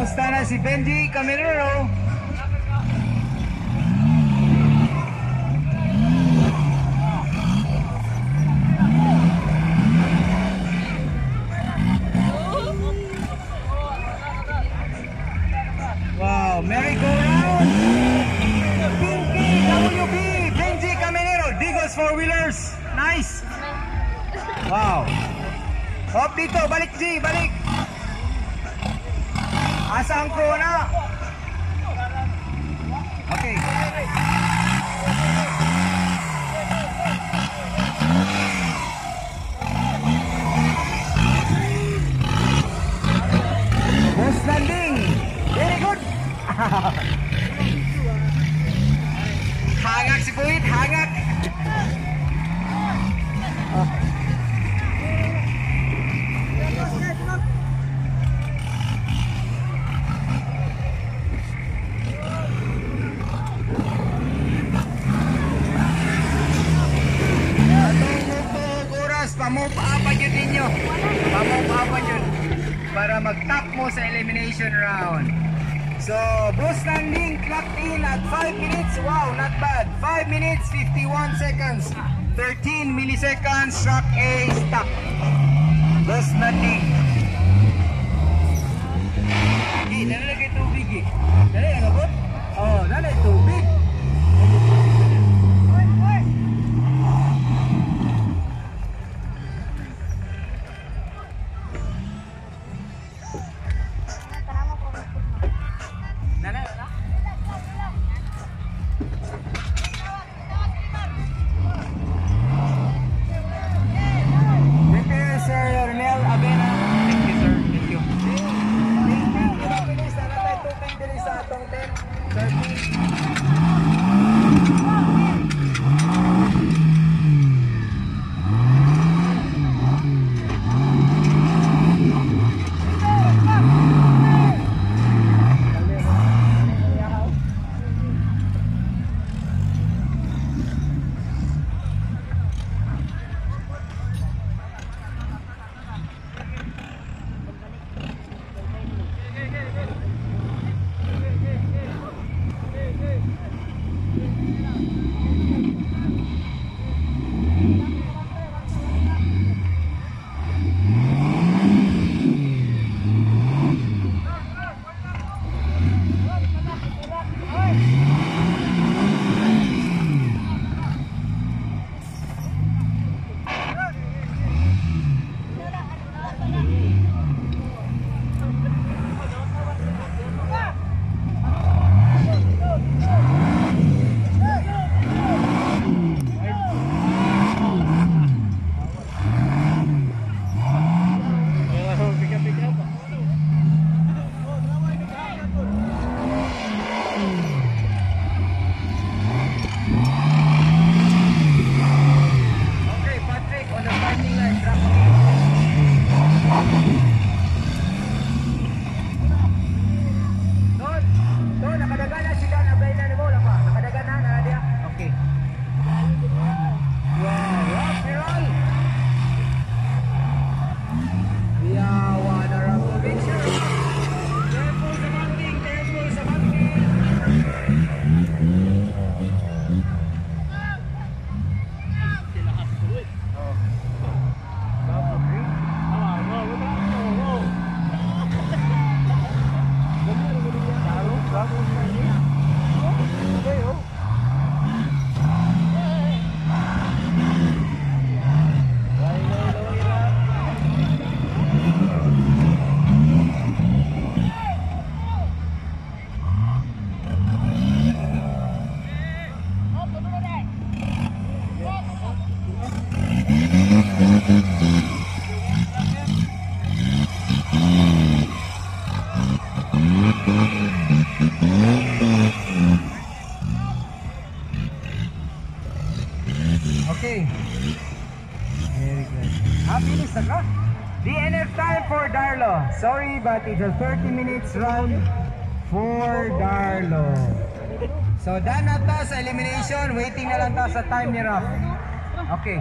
Kumusta na si Benji Caminero? Wow, merry-go-round! Pinky WB, Benji Caminero, Digos 4-wheelers. Nice! Wow! Hop dito, balik G, balik! Asa ang crew na? Okay. Boss landing! Very good! Hangak si Puit, hangak! Pamupaapan yun ninyo. Pamupaapan yun para mag-top mo sa elimination round. So, Bruce landing clocked in at 5 minutes. Wow, not bad. 5 minutes, 51 seconds. 13 milliseconds. Track A, stop. Bruce landing. Gi, nalalagay tubig, Gi. Dali, ano po? Oh, dali, tubig. Okay. Very good. Finish na ka? DNF time for Darlo. Sorry, but it's a 30 minutes round for Darlo. So, done na to sa elimination. Waiting na lang to sa time ni Raf. Okay.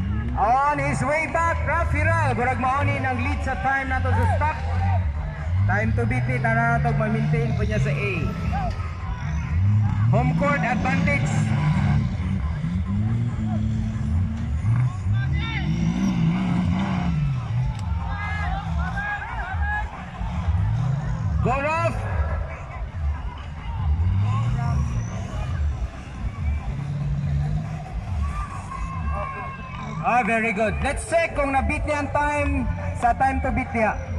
On his way back, Raf Hiral. Gurag maonin ang lead sa time na to sa stock. Time to beat ni Taranatog, ma-maintain po niya sa A. Home court advantage. Go Ralph! Ah, very good. Let's check kung na-beat niya ang time sa time to beat niya.